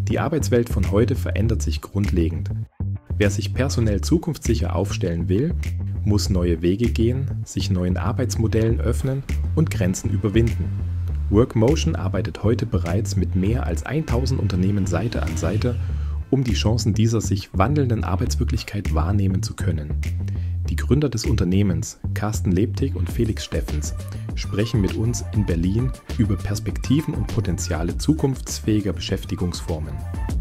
Die Arbeitswelt von heute verändert sich grundlegend. Wer sich personell zukunftssicher aufstellen will, muss neue Wege gehen, sich neuen Arbeitsmodellen öffnen und Grenzen überwinden. Workmotion arbeitet heute bereits mit mehr als 1000 Unternehmen Seite an Seite, um die Chancen dieser sich wandelnden Arbeitswirklichkeit wahrnehmen zu können. Die Gründer des Unternehmens, Carsten Lebtig und Felix Steffens, sprechen mit uns in Berlin über Perspektiven und Potenziale zukunftsfähiger Beschäftigungsformen.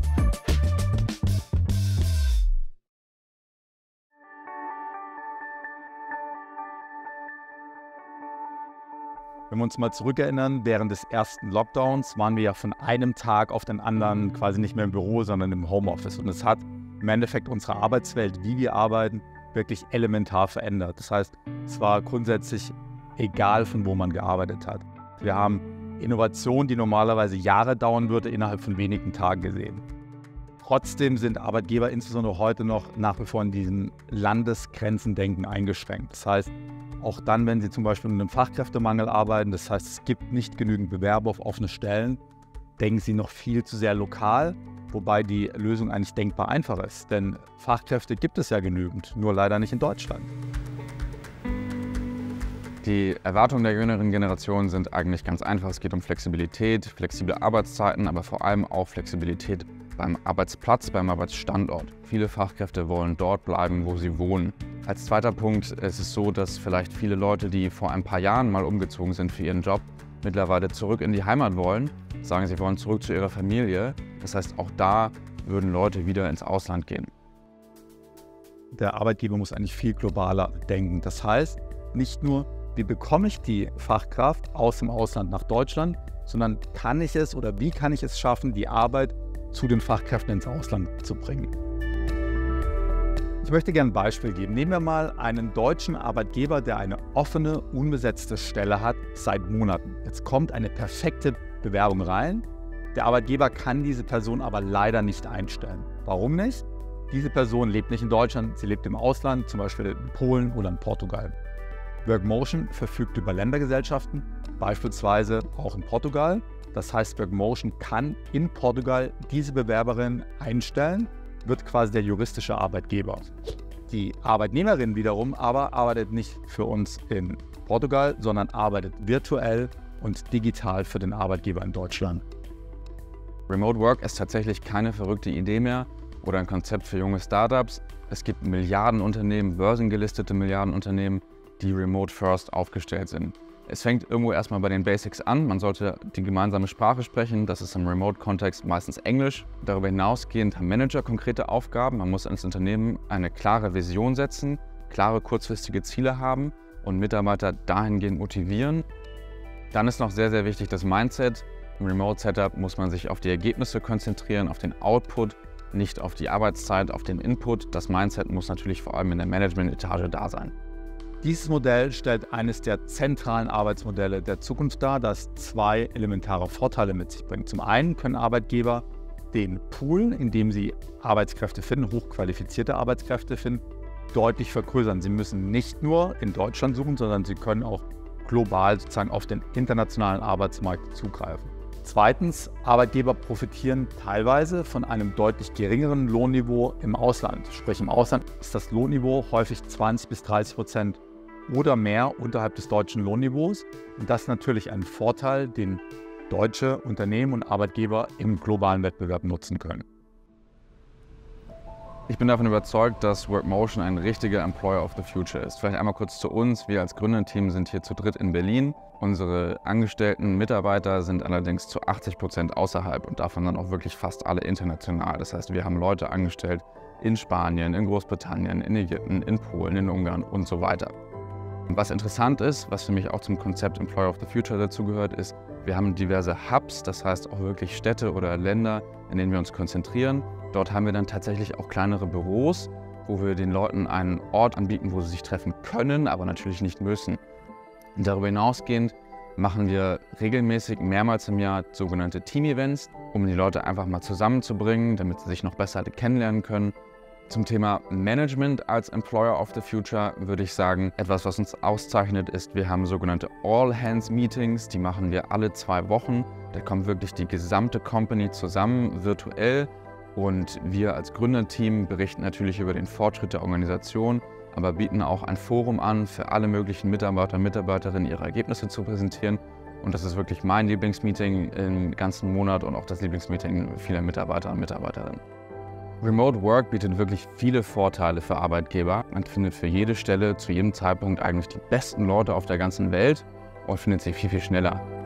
Wenn wir uns mal zurückerinnern, während des ersten Lockdowns waren wir ja von einem Tag auf den anderen quasi nicht mehr im Büro, sondern im Homeoffice. Und es hat im Endeffekt unsere Arbeitswelt, wie wir arbeiten, wirklich elementar verändert. Das heißt, es war grundsätzlich egal, von wo man gearbeitet hat. Wir haben Innovation, die normalerweise Jahre dauern würde, innerhalb von wenigen Tagen gesehen. Trotzdem sind Arbeitgeber insbesondere heute noch nach wie vor in diesem Landesgrenzendenken eingeschränkt. Das heißt, auch dann, wenn Sie zum Beispiel mit einem Fachkräftemangel arbeiten, das heißt, es gibt nicht genügend Bewerber auf offene Stellen, denken Sie noch viel zu sehr lokal, wobei die Lösung eigentlich denkbar einfach ist. Denn Fachkräfte gibt es ja genügend, nur leider nicht in Deutschland. Die Erwartungen der jüngeren Generation sind eigentlich ganz einfach. Es geht um Flexibilität, flexible Arbeitszeiten, aber vor allem auch Flexibilität beim Arbeitsplatz, beim Arbeitsstandort. Viele Fachkräfte wollen dort bleiben, wo sie wohnen. Als zweiter Punkt ist es so, dass vielleicht viele Leute, die vor ein paar Jahren mal umgezogen sind für ihren Job, mittlerweile zurück in die Heimat wollen, sagen, sie wollen zurück zu ihrer Familie. Das heißt, auch da würden Leute wieder ins Ausland gehen. Der Arbeitgeber muss eigentlich viel globaler denken. Das heißt, nicht nur, wie bekomme ich die Fachkraft aus dem Ausland nach Deutschland, sondern kann ich es oder wie kann ich es schaffen, die Arbeit zu den Fachkräften ins Ausland zu bringen. Ich möchte gerne ein Beispiel geben. Nehmen wir mal einen deutschen Arbeitgeber, der eine offene, unbesetzte Stelle hat seit Monaten. Jetzt kommt eine perfekte Bewerbung rein. Der Arbeitgeber kann diese Person aber leider nicht einstellen. Warum nicht? Diese Person lebt nicht in Deutschland, sie lebt im Ausland, zum Beispiel in Polen oder in Portugal. Workmotion verfügt über Ländergesellschaften, beispielsweise auch in Portugal. Das heißt, Workmotion kann in Portugal diese Bewerberin einstellen, wird quasi der juristische Arbeitgeber. Die Arbeitnehmerin wiederum aber arbeitet nicht für uns in Portugal, sondern arbeitet virtuell und digital für den Arbeitgeber in Deutschland. Remote Work ist tatsächlich keine verrückte Idee mehr oder ein Konzept für junge Startups. Es gibt Milliardenunternehmen, börsengelistete Milliardenunternehmen, die remote first aufgestellt sind. Es fängt irgendwo erstmal bei den Basics an. Man sollte die gemeinsame Sprache sprechen. Das ist im Remote-Kontext meistens Englisch. Darüber hinausgehend haben Manager konkrete Aufgaben. Man muss ins Unternehmen eine klare Vision setzen, klare kurzfristige Ziele haben und Mitarbeiter dahingehend motivieren. Dann ist noch sehr, sehr wichtig das Mindset. Im Remote-Setup muss man sich auf die Ergebnisse konzentrieren, auf den Output, nicht auf die Arbeitszeit, auf den Input. Das Mindset muss natürlich vor allem in der Management-Etage da sein. Dieses Modell stellt eines der zentralen Arbeitsmodelle der Zukunft dar, das zwei elementare Vorteile mit sich bringt. Zum einen können Arbeitgeber den Pool, in dem sie Arbeitskräfte finden, hochqualifizierte Arbeitskräfte finden, deutlich vergrößern. Sie müssen nicht nur in Deutschland suchen, sondern sie können auch global sozusagen auf den internationalen Arbeitsmarkt zugreifen. Zweitens, Arbeitgeber profitieren teilweise von einem deutlich geringeren Lohnniveau im Ausland. Sprich, im Ausland ist das Lohnniveau häufig 20-30% oder mehr unterhalb des deutschen Lohnniveaus. Und das ist natürlich ein Vorteil, den deutsche Unternehmen und Arbeitgeber im globalen Wettbewerb nutzen können. Ich bin davon überzeugt, dass Workmotion ein richtiger Employer of the Future ist. Vielleicht einmal kurz zu uns. Wir als Gründerteam sind hier zu dritt in Berlin. Unsere angestellten Mitarbeiter sind allerdings zu 80% außerhalb und davon dann auch wirklich fast alle international. Das heißt, wir haben Leute angestellt in Spanien, in Großbritannien, in Ägypten, in Polen, in Ungarn und so weiter. Und was interessant ist, was für mich auch zum Konzept Employer of the Future dazugehört, ist, wir haben diverse Hubs, das heißt auch wirklich Städte oder Länder, in denen wir uns konzentrieren. Dort haben wir dann tatsächlich auch kleinere Büros, wo wir den Leuten einen Ort anbieten, wo sie sich treffen können, aber natürlich nicht müssen. Und darüber hinausgehend machen wir regelmäßig mehrmals im Jahr sogenannte Team-Events, um die Leute einfach mal zusammenzubringen, damit sie sich noch besser kennenlernen können. Zum Thema Management als Employer of the Future würde ich sagen, etwas, was uns auszeichnet, ist, wir haben sogenannte All-Hands-Meetings, die machen wir alle 2 Wochen. Da kommt wirklich die gesamte Company zusammen, virtuell, und wir als Gründerteam berichten natürlich über den Fortschritt der Organisation, aber bieten auch ein Forum an, für alle möglichen Mitarbeiter und Mitarbeiterinnen ihre Ergebnisse zu präsentieren. Und das ist wirklich mein Lieblingsmeeting im ganzen Monat und auch das Lieblingsmeeting vieler Mitarbeiter und Mitarbeiterinnen. Remote Work bietet wirklich viele Vorteile für Arbeitgeber. Man findet für jede Stelle zu jedem Zeitpunkt eigentlich die besten Leute auf der ganzen Welt und findet sie viel, viel schneller.